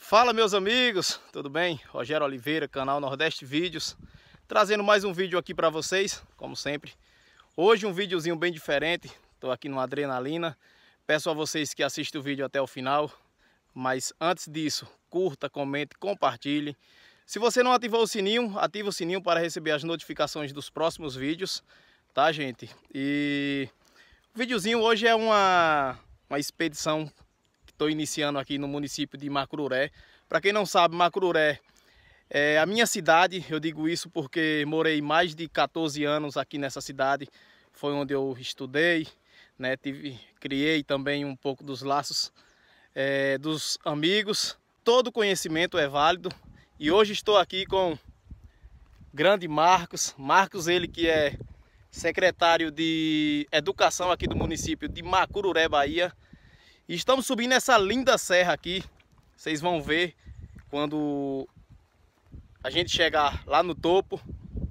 Fala meus amigos, tudo bem? Rogério Oliveira, canal Nordeste Vídeos, trazendo mais um vídeo aqui para vocês, como sempre. Hoje um videozinho bem diferente, estou aqui no Adrenalina. Peço a vocês que assistam o vídeo até o final, mas antes disso, curta, comente, compartilhe. Se você não ativou o sininho, ativa o sininho para receber as notificações dos próximos vídeos, tá gente? E o videozinho hoje é uma expedição que estou iniciando aqui no município de Macururé. Para quem não sabe, Macururé é a minha cidade. Eu digo isso porque morei mais de 14 anos aqui nessa cidade. Foi onde eu estudei, né? Criei também um pouco dos laços dos amigos. Todo conhecimento é válido. E hoje estou aqui com grande Marcos. Marcos, ele que é secretário de Educação aqui do município de Macururé, Bahia. E estamos subindo essa linda serra aqui. Vocês vão ver quando a gente chegar lá no topo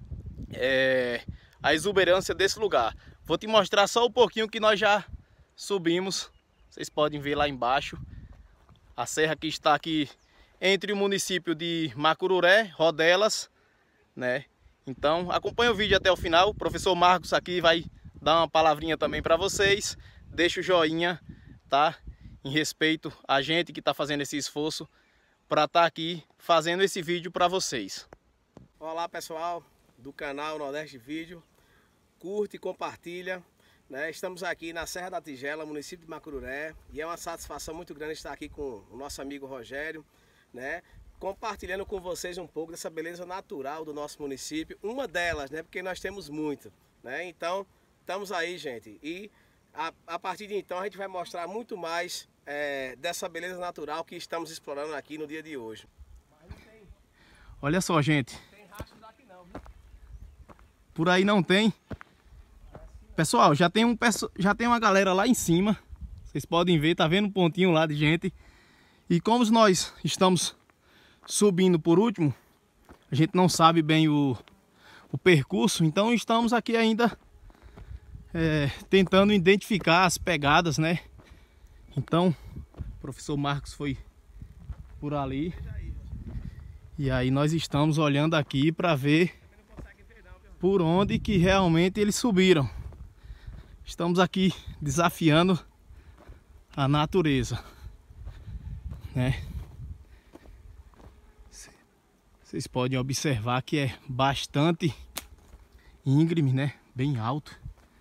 a exuberância desse lugar. Vou te mostrar só um pouquinho que nós já subimos. Vocês podem ver lá embaixo a serra que está aqui entre o município de Macururé, Rodelas, né? Então acompanha o vídeo até o final. O professor Marcos aqui vai dar uma palavrinha também para vocês. Deixa o joinha, tá? Em respeito a gente que está fazendo esse esforço para estar aqui fazendo esse vídeo para vocês. Olá pessoal do canal Nordeste Vídeo, curte e compartilha, né? Estamos aqui na Serra da Tigela, município de Macururé, e é uma satisfação muito grande estar aqui com o nosso amigo Rogério, né? Compartilhando com vocês um pouco dessa beleza natural do nosso município, uma delas, né? Porque nós temos muito, né? Então estamos aí, gente, e a partir de então a gente vai mostrar muito mais dessa beleza natural que estamos explorando aqui no dia de hoje. Olha só, gente. Tem rastro daqui não, viu? Por aí não tem. Pessoal, já tem uma galera lá em cima. Vocês podem ver, tá vendo um pontinho lá de gente. E como nós estamos subindo por último, a gente não sabe bem o percurso, então estamos aqui ainda tentando identificar as pegadas, né? Então, o professor Marcos foi por ali. E aí nós estamos olhando aqui para ver por onde que realmente eles subiram. Estamos aqui desafiando a natureza, né? Vocês podem observar que é bastante íngreme, né? Bem alto.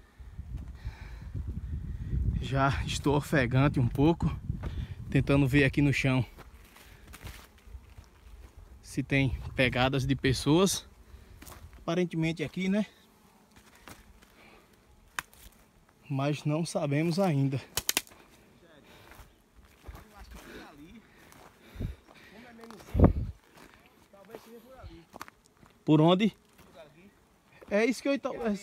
Já estou ofegante um pouco, tentando ver aqui no chão se tem pegadas de pessoas. Aparentemente aqui, né? Mas não sabemos ainda. Eu acho que por ali, como é menos, talvez seja por ali. Por onde? Por aqui. É isso que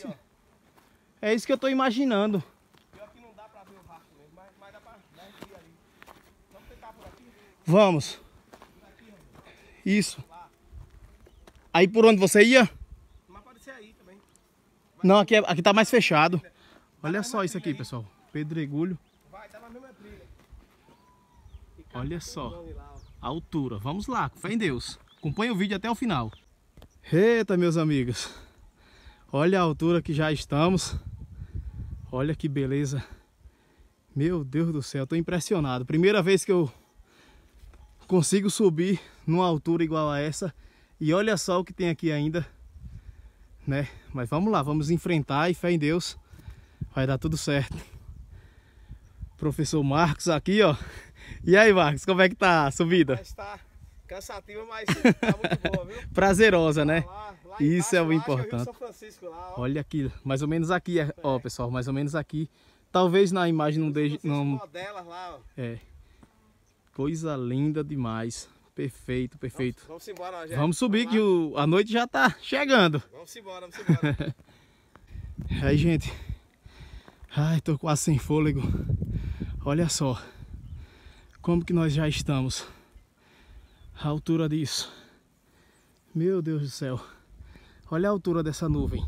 eu tô imaginando. Pior que não dá pra ver o rastro mesmo, mas dá pra ir ali. Vamos tentar por aqui? Vamos. Por aqui, Rogério. Isso. Lá. Aí por onde você ia? Mas pode ser aí também. Não, aqui tá mais fechado. Olha só isso aqui, pessoal. Pedregulho. Vai, tá na mesma trilha. Olha só a altura. Vamos lá, com fé em Deus. Acompanhe o vídeo até o final. Eita, meus amigos. Olha a altura que já estamos. Olha que beleza. Meu Deus do céu, tô impressionado. Primeira vez que eu consigo subir numa altura igual a essa. E olha só o que tem aqui ainda, né? Mas vamos lá, vamos enfrentar e fé em Deus. Vai dar tudo certo. Professor Marcos aqui, ó. E aí, Marcos, como é que tá a subida? Está cansativa, mas tá muito boa, viu? Prazerosa, né? Lá Isso é o embaixo, importante. Rio São Francisco, lá, ó. Olha aqui, mais ou menos aqui, ó, pessoal, mais ou menos aqui. Talvez na imagem não deixe, não. Modelas lá, ó. É. Coisa linda demais. Perfeito, perfeito. Vamos embora, Rogério. Vamos subir que a noite já tá chegando. Vamos embora, vamos embora. Aí, gente. Ai, tô quase sem fôlego. Olha só como que nós já estamos. A altura disso. Meu Deus do céu. Olha a altura dessa nuvem.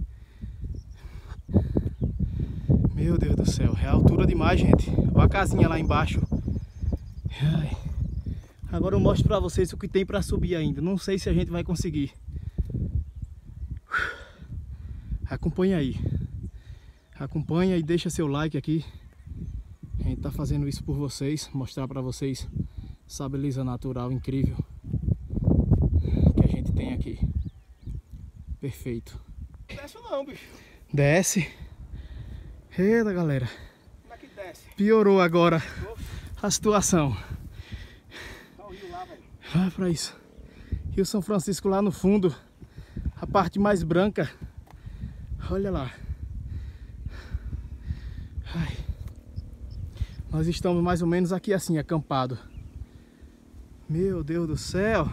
Meu Deus do céu, é a altura demais, gente. Olha a casinha lá embaixo. Ai. Agora eu mostro pra vocês o que tem pra subir ainda. Não sei se a gente vai conseguir. Acompanha aí. Acompanha e deixa seu like aqui. A gente tá fazendo isso por vocês. Mostrar pra vocês essa beleza natural incrível que a gente tem aqui. Perfeito. Não desce não, bicho. Desce. Eita, galera. Como é que desce? Piorou agora a situação. Olha o rio lá, velho. Vai pra isso. Rio São Francisco lá no fundo. A parte mais branca. Olha lá. Ai. Nós estamos mais ou menos aqui assim, acampado. Meu Deus do céu.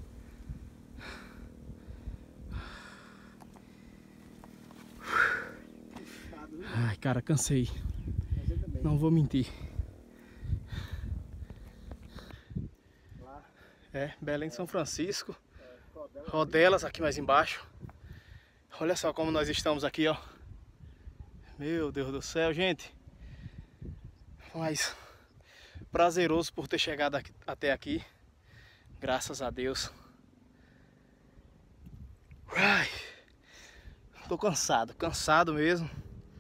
Ai, cara, cansei. Não vou mentir. É, Belém de São Francisco. Rodelas aqui mais embaixo. Olha só como nós estamos aqui, ó. Meu Deus do céu, gente. Mas prazeroso por ter chegado aqui, até aqui. Graças a Deus. Ai, tô cansado, cansado mesmo.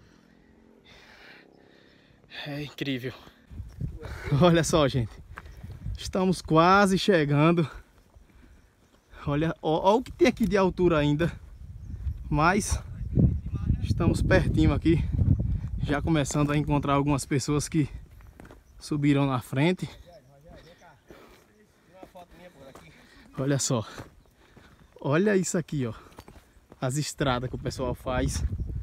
É incrível. Olha só, gente. Estamos quase chegando. Olha, ó o que tem aqui de altura ainda. Mas estamos pertinho aqui. Já começando a encontrar algumas pessoas que subiram na frente. Olha só. Olha isso aqui, ó. As estradas que o pessoal faz.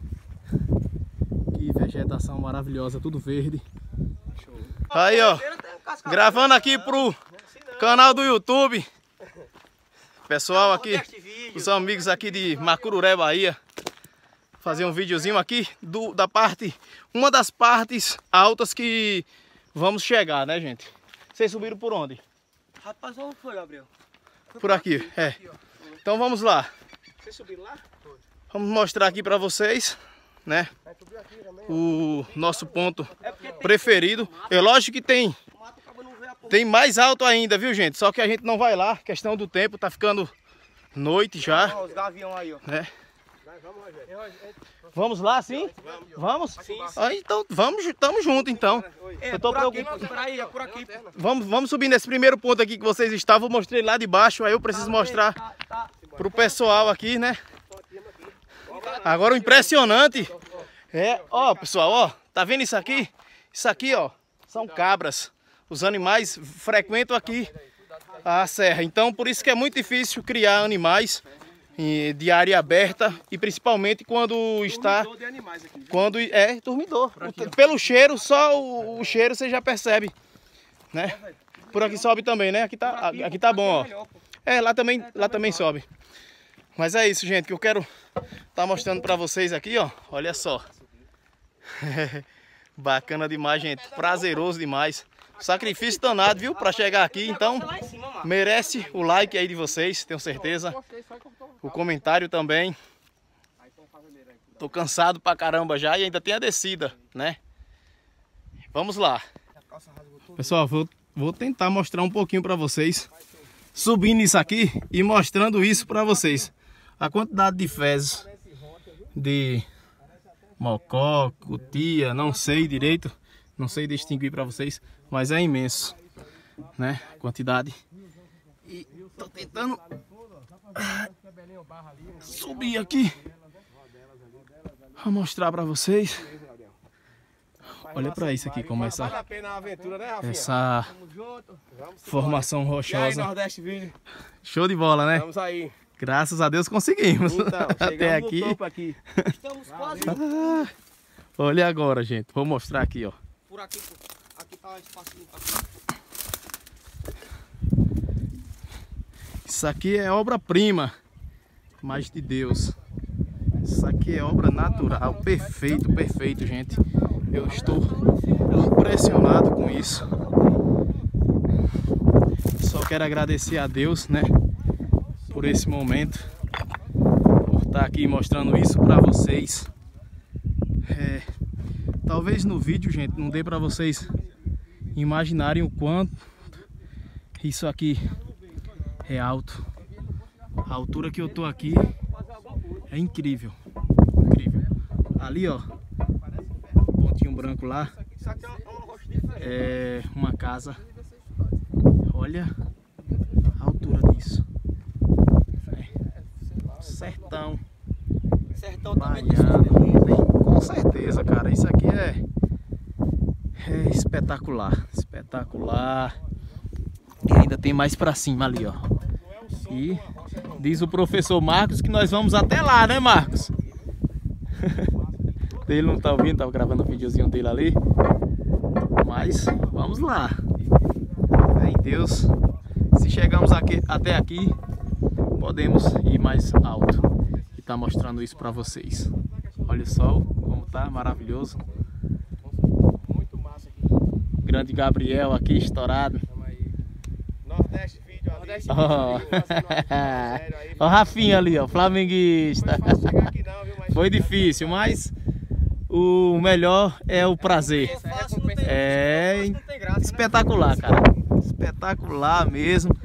Que vegetação maravilhosa, tudo verde. Aí, ó. Gravando aqui pro canal do YouTube. Pessoal aqui, os amigos aqui de Macururé, Bahia. Fazer um videozinho aqui da parte, uma das partes altas que vamos chegar, né, gente? Vocês subiram por onde? Rapaz, onde foi, Gabriel? Por aqui, é. Então vamos lá. Vocês subiram lá? Vamos mostrar aqui pra vocês, né? O nosso ponto preferido. É lógico que tem mais alto ainda, viu, gente? Só que a gente não vai lá, questão do tempo, tá ficando noite já. Os gavião aí, ó. Né? Vamos lá, sim? Vamos? Sim. Ah, então vamos, tamo junto então. Eu tô preocupado. Peraí, é por aqui. Vamos subir nesse primeiro ponto aqui que vocês estavam. Eu mostrei lá de baixo, aí eu preciso mostrar pro pessoal aqui, né? Agora o impressionante é, ó, pessoal, ó, tá vendo isso aqui? Isso aqui, ó, são cabras. Os animais frequentam aqui a serra. Então, por isso que é muito difícil criar animais de área aberta e principalmente quando está quando é dormidor. Pelo cheiro, só o cheiro você já percebe, né? Por aqui sobe também, né? Aqui tá bom, ó. É, lá também sobe. Mas é isso, gente, que eu quero estar mostrando para vocês aqui, ó. Olha só. Bacana demais, gente. Prazeroso demais. Sacrifício danado, viu? Para chegar aqui, então merece o like aí de vocês, tenho certeza. O comentário também. Tô cansado pra caramba já e ainda tem a descida, né? Vamos lá. Pessoal, vou tentar mostrar um pouquinho para vocês. Subindo isso aqui e mostrando isso para vocês. A quantidade de fezes, de mocó, cutia, não sei direito. Não sei distinguir para vocês, mas é imenso, né? A quantidade. E tô tentando subir aqui para mostrar para vocês. Olha para isso aqui como essa formação rochosa. Show de bola, né? Vamos aí. Graças a Deus conseguimos. Então, até aqui. No topo aqui. Estamos quase. Olha agora, gente. Vou mostrar aqui, ó. Por aqui, aqui tá o espacinho pra... Isso aqui é obra-prima, mas de Deus. Isso aqui é obra natural, perfeito, perfeito, gente. Eu estou impressionado com isso. Só quero agradecer a Deus, né, por esse momento, por estar aqui mostrando isso para vocês. Talvez no vídeo, gente, não dê para vocês imaginarem o quanto Isso aqui é alto. A altura que eu tô aqui é incrível. Incrível. Ali, ó, pontinho branco lá, é uma casa. Olha a altura disso. Sertão. Sertão também. Com certeza, cara. Isso aqui é espetacular. Espetacular. E ainda tem mais pra cima ali, ó. E diz o professor Marcos que nós vamos até lá, né, Marcos? Ele não tá ouvindo, tava gravando o videozinho dele ali. Mas vamos lá. Fé em Deus. Se chegamos aqui, até aqui, podemos ir mais alto. E tá mostrando isso pra vocês. Olha o sol, como tá, maravilhoso. Muito massa aqui. Grande Gabriel aqui, estourado. Nordeste Vídeo ali. Ó o Rafinha ali, ó, flamenguista. Não foi fácil chegar aqui não, viu? Mas Foi difícil, mas o melhor é o prazer. É espetacular, cara. Espetacular mesmo.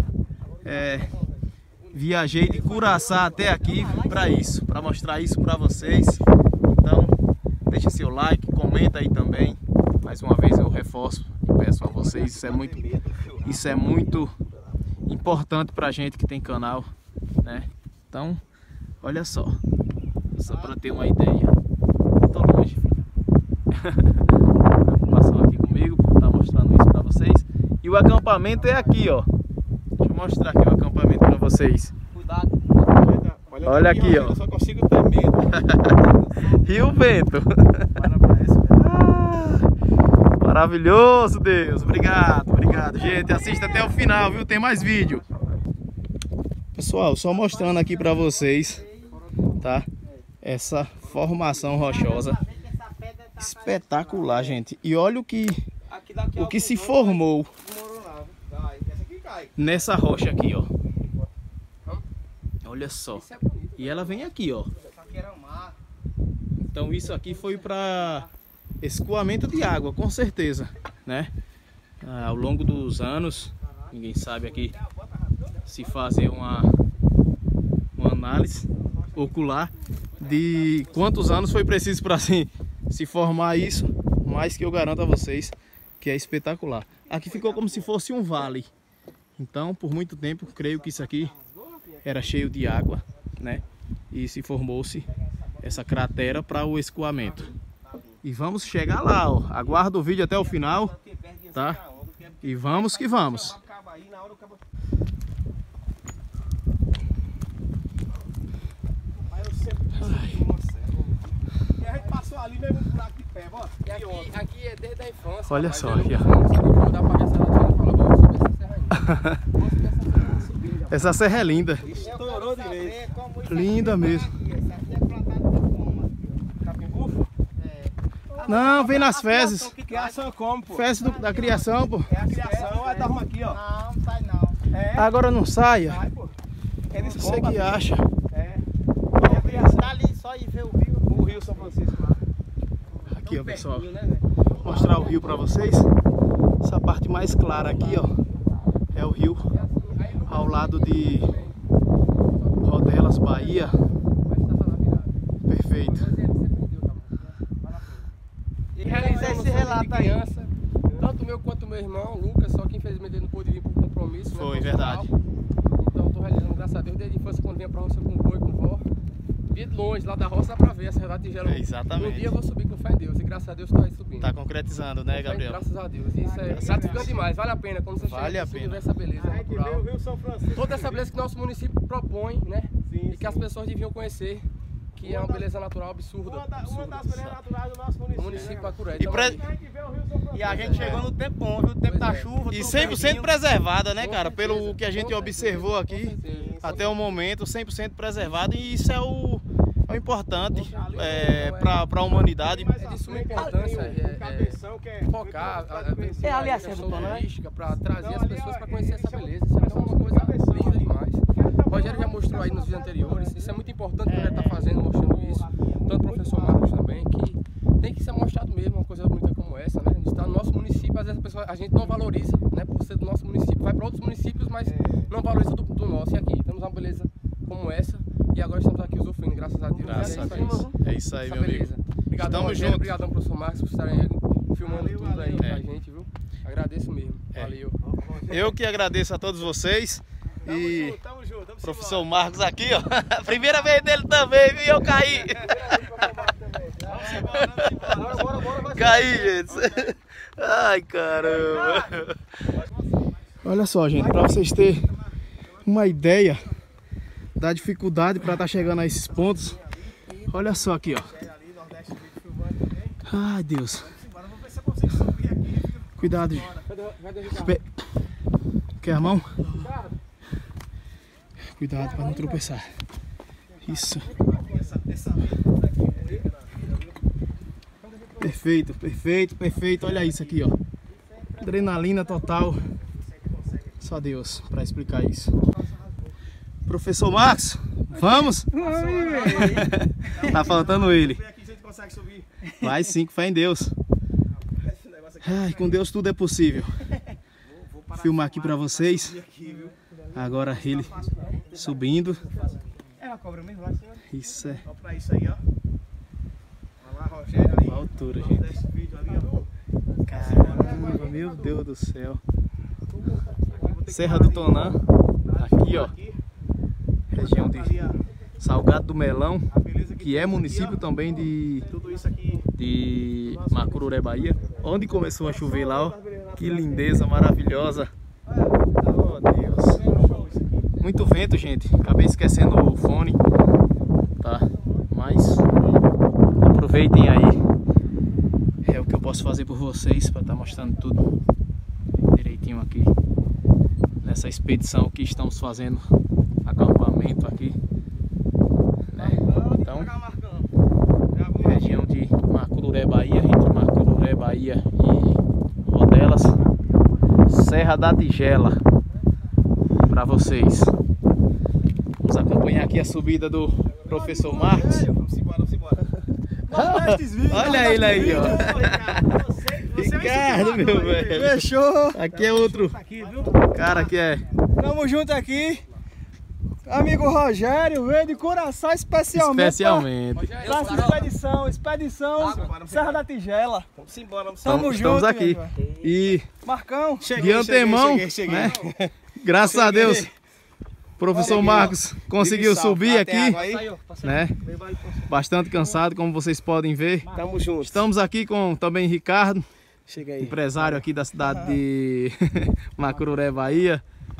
Viajei de Curaçá até aqui para isso, para mostrar isso para vocês. Então, deixa seu like, comenta aí também. Mais uma vez eu reforço e peço a vocês, isso é muito importante pra gente que tem canal, né? Então, olha só para ter uma ideia. Tô longe. Passou aqui comigo, tá mostrando isso para vocês. E o acampamento é aqui, ó. Deixa eu mostrar aqui o acampamento para vocês. Cuidado. Olha aqui, ó. Eu só consigo ter medo. Rio Vento. Maravilhoso, Deus. Obrigado, obrigado. Gente, assista até o final, viu? Tem mais vídeo. Pessoal, só mostrando aqui para vocês, tá? Essa formação rochosa. Espetacular, gente. E olha o que se formou nessa rocha aqui, ó. Olha só. E ela vem aqui, ó. Então isso aqui foi para escoamento de água, com certeza, né? Ao longo dos anos, ninguém sabe aqui se fazer uma análise ocular de quantos anos foi preciso para assim se formar isso, mas que eu garanto a vocês que é espetacular. Aqui ficou como se fosse um vale. Então, por muito tempo, creio que isso aqui era cheio de água, né? E se formou-se essa cratera para o escoamento. E vamos chegar lá, ó. Aguarda o vídeo até o final, tá? E vamos que vamos. E a gente passou ali mesmo um buraco de pé, ó. E aqui é desde a infância. Olha só, aqui, aqui, ó. essa serra é linda. Estourou direito. Linda mesmo. Não, vem nas fezes. Criação como, pô? Fezes da criação, pô. É a criação, aí dá aqui, ó. Não, sai não. É, Agora não saia. sai, pô. Eles Você que acha. É. É a criação. Tá ali só e ver o rio. O Rio São Francisco lá. Aqui, ó, pessoal. Pertinho, né, velho? Vou mostrar o rio pra vocês. Essa parte mais clara aqui, ó, é o rio ao lado de Rodelas, Bahia. Perfeito. E realizar esse relato aí. Criança, tanto meu quanto meu irmão, Lucas, só que infelizmente ele não pôde vir por compromisso. né, Foi, profissional. verdade. Então eu tô realizando, graças a Deus, desde a infância, quando vinha pra roça com vô e com vó. Via de longe, lá da roça dá pra ver essa Serra da Tigela. Exatamente. Um dia eu vou subir com fé em Deus e graças a Deus tô aí subindo. Tá concretizando, né, Gabriel? Graças a Deus. Isso é gratificante demais, vale a pena quando você Vale chega a e pena. vê essa beleza A gente vê o natural. Rio São Francisco. Toda essa beleza que nosso município propõe, né? Sim, E que as pessoas deviam conhecer, que é uma beleza natural absurda. Uma das absurda. belezas naturais do nosso O município. município né, Acuré. E pra- cara? A gente vê o Rio São Francisco. E a gente chegou no tempo bom, viu? O tempo Pois da é. chuva. E tudo 100% verdinho. preservada, né, Com cara? certeza, Pelo que a gente com observou certeza, aqui, com certeza. até o momento, 100% preservada. E isso é o importante para a humanidade. É de suma importância Cabeção, que é focar É a ali a questão Serra do Toné? turística para trazer as pessoas para conhecer essa beleza. Isso é uma coisa linda demais. O Rogério já mostrou aí nos vídeos anteriores. Isso é muito importante que ele está fazendo, mostrando isso. Tanto o professor Marcos também, que tem que ser mostrado mesmo, uma coisa bonita como essa, né? A gente está no nosso município, às vezes a gente não valoriza, né? Por ser do nosso município. Vai para outros municípios, mas não valoriza do nosso. E aqui, temos uma beleza como essa. E agora estamos aqui usufruindo, graças a Deus. Graças a Deus. É isso aí, meu amigo. Obrigadão, Tamo junto. Obrigadão, professor Marcos, por estarem filmando tudo aí pra gente, viu? Agradeço mesmo. Valeu. Eu que agradeço a todos vocês. E Tamo junto. professor Marcos aqui, ó. Primeira vez dele também, viu? Eu caí. Caí, gente. Ai, caramba. Olha só, gente, para vocês terem uma ideia da dificuldade para estar chegando a esses pontos. Olha só aqui, ó. Ai, Deus. Cuidado. Quer a mão? Cuidado para não tropeçar. Isso. Perfeito, perfeito, perfeito. Olha isso aqui, ó. Adrenalina total. Só Deus para explicar isso. Professor Marcos, vamos? Tá faltando ele. Vai sim, com fé em Deus. Ai, com Deus tudo é possível. Vou filmar aqui para vocês. Agora ele subindo. É uma cobra mesmo lá, senhor? Isso é. Olha pra isso aí, ó. Olha lá, Rogério ali. A altura, gente. Desse vídeo ali, ó. Caramba, meu Deus do céu. Serra do Tonã. Aqui, ó. Região de Salgado do Melão, que é município também de Macururé, Bahia. Onde começou a chover lá, ó. Que lindeza maravilhosa. Oh, Deus. Muito vento, gente. Acabei esquecendo o fone, tá? Mas aproveitem aí. É o que eu posso fazer por vocês para estar mostrando tudo direitinho aqui nessa expedição que estamos fazendo, acampamento aqui, né? Então, região de Macururé, Bahia, entre Macururé, Bahia e Rodelas, Serra da Tigela, para vocês. Vamos acompanhar aqui a subida do professor Marcos. Vamos embora. Olha ele aí, ó. Ricardo, meu velho. Fechou. Aqui é outro cara que é. Tamo junto aqui. Amigo Rogério, veio de Curaçao especialmente. Pra essa expedição Serra da Tigela. Vamos embora. Tamo junto. Estamos aqui. Meu E Marcão. de antemão, né? Graças a Deus, professor Marcos conseguiu subir aqui, né? Bastante cansado, como vocês podem ver. Tamo junto. Estamos aqui com também Ricardo, Chega aí. empresário aqui da cidade de Macururé, Bahia.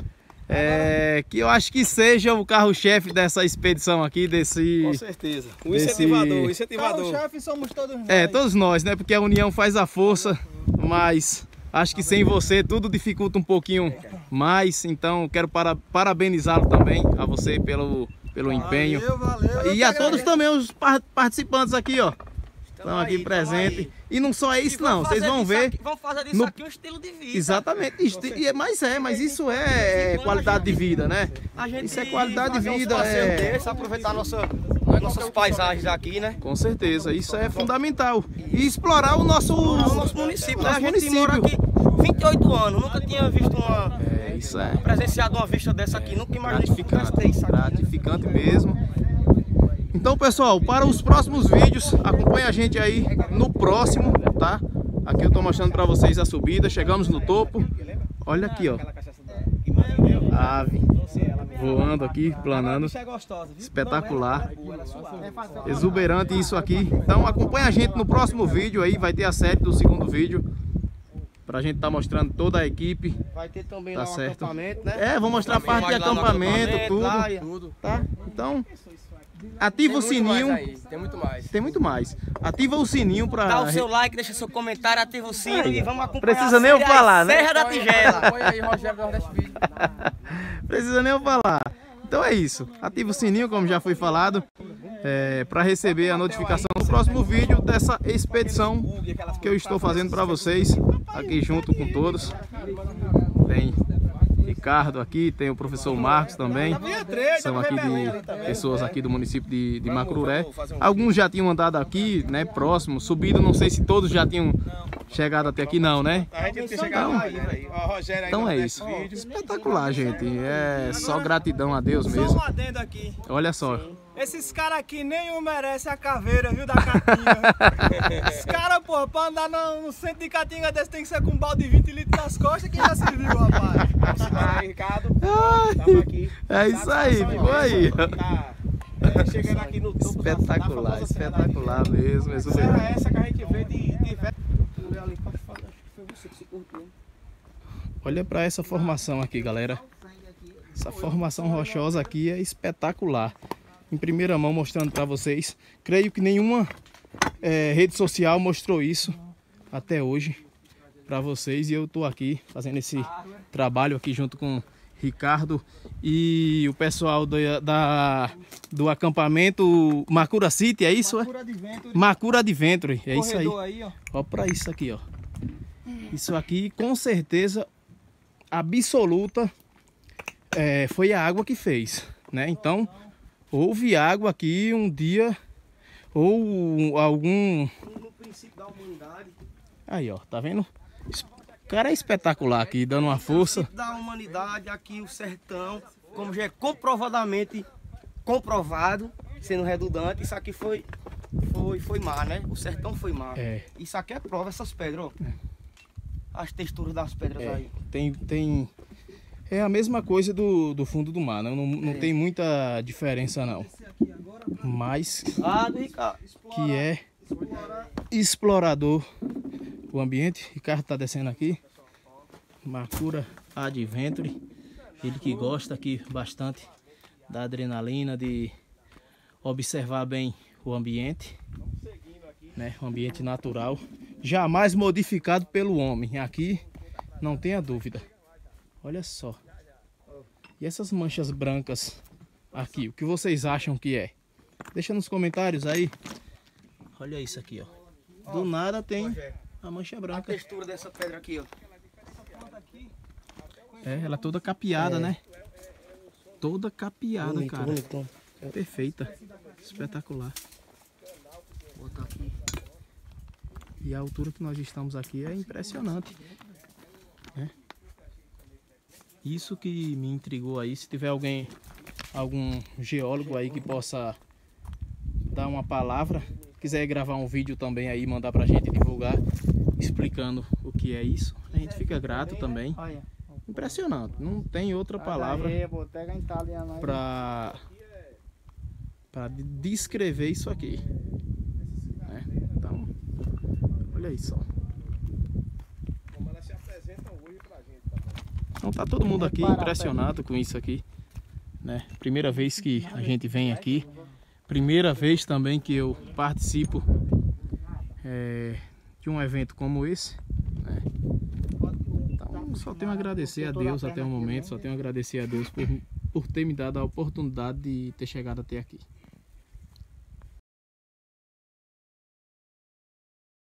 Que eu acho que seja o carro-chefe dessa expedição aqui, desse... Com certeza. O desse... incentivador. Carro-chefe somos todos nós. Todos nós, né? Porque a união faz a força, mas acho que sem você tudo dificulta um pouquinho mais. Então quero parabenizá-lo também, a você pelo empenho. Valeu. E a todos também os participantes aqui, ó. Estão aqui presentes. E não só é isso não, vocês vão ver. Vamos fazer disso aqui um estilo de vida. Exatamente, mas isso é qualidade de vida, né? Isso é qualidade de vida. Aproveitar nossas paisagens aqui, né? Com certeza, isso é fundamental. E explorar o nosso município, né? nosso A gente município. mora aqui 28 anos, nunca tinha visto Isso é presenciado uma vista dessa aqui, nunca imaginei que pudesse ter isso aqui, né? gratificante mesmo. Então, pessoal, para os próximos vídeos, acompanha a gente aí no próximo, tá? Aqui eu tô mostrando para vocês a subida, chegamos no topo. Olha aqui, ó. A ave voando aqui, planando. Espetacular. Exuberante isso aqui. Então, acompanha a gente no próximo vídeo aí, vai ter a série do segundo vídeo. Pra gente tá mostrando toda a equipe. Vai ter também Tá lá um certo. acampamento, né? Vou mostrar a parte de Vai lá no acampamento, acampamento, tudo. Tá? Então, ativa o sininho. Tem muito mais. Ativa o sininho pra... Dá o seu like, deixa seu comentário, ativa o sino e vamos acompanhar. Precisa nem eu falar, né? Serra da Tigela. Põe aí, Rogério, do Nordeste Vídeo. Precisa nem eu falar. Então é isso. Ativa o sininho, como já foi falado, para receber a notificação do próximo vídeo dessa expedição que eu estou fazendo para vocês, aqui junto com todos. Tem Ricardo aqui, tem o professor Marcos também. São aqui de pessoas aqui do município de Macururé. Alguns já tinham andado aqui, né, próximo, subido, não sei se todos já tinham chegado até aqui não, né? Então é isso. Espetacular, gente. É só gratidão a Deus mesmo. Só um adendo aqui. Olha só. Esses caras aqui nenhum merece a caveira, viu, da Caatinga. Os caras, pô, pra andar no centro de Caatinga desse tem que ser com um balde de 20 litros nas costas, que já se viu, rapaz. Ricardo, estamos aqui. É isso aí, ficou aí. Chegando aqui no topo. Espetacular, espetacular mesmo. Serra essa que a gente vê de Olha para essa formação aqui, galera. Essa formação rochosa aqui é espetacular. Em primeira mão mostrando para vocês. Creio que nenhuma rede social mostrou isso até hoje para vocês. E eu tô aqui fazendo esse trabalho aqui junto com Ricardo e o pessoal do acampamento Macura City, é isso? Macura Adventure, é isso aí. Ó para isso aqui, ó. Isso aqui com certeza absoluta foi a água que fez, né? Então houve água aqui um dia ou algum No princípio da humanidade. Aí, ó, tá vendo? O cara é espetacular aqui, dando uma força. No princípio da humanidade, aqui o sertão, como já é comprovadamente comprovado, sendo redundante, isso aqui foi mar, né? O sertão foi mar. É. Isso aqui é prova, essas pedras, ó. As texturas das pedras aí. É a mesma coisa do fundo do mar, né? Não tem muita diferença não. Mas que é explorador o ambiente. Ricardo tá descendo aqui. Macura Adventure. Ele que gosta aqui bastante da adrenalina, de observar bem o ambiente, né? O ambiente natural, jamais modificado pelo homem. Aqui não tenha dúvida. Olha só. E essas manchas brancas aqui, o que vocês acham que é? Deixa nos comentários aí. Olha isso aqui, ó. Do nada tem a mancha branca. A textura dessa pedra aqui, ó. Ela é toda capeada, né? Toda capeada, Bonito, cara. bonito. Perfeita. Espetacular. Vou botar aqui. E a altura que nós estamos aqui é impressionante, né? Isso que me intrigou aí. Se tiver algum geólogo aí que possa dar uma palavra, quiser gravar um vídeo também aí, mandar pra gente divulgar, explicando o que é isso, a gente fica grato também. Impressionante, não tem outra palavra para descrever isso aqui, né? Então, olha isso. Então tá todo mundo aqui impressionado com isso aqui, né? Primeira vez que a gente vem aqui, primeira vez também que eu participo de um evento como esse, né? Então só tenho a agradecer a Deus até o momento, só tenho a agradecer a Deus por ter me dado a oportunidade de ter chegado até aqui.